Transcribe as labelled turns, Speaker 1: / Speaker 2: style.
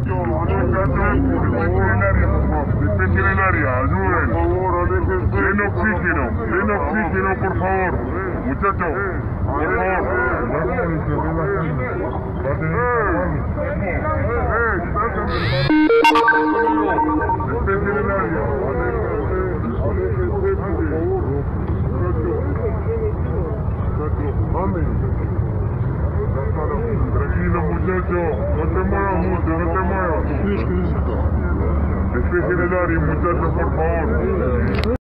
Speaker 1: Despejen el área, ayuden. Den oxígeno, por favor. Muchachos, por favor. Despejen el área. Tranquilo, muchacho, no te muevas mucho, no te muevas. Despejen el área, muchachos, por favor.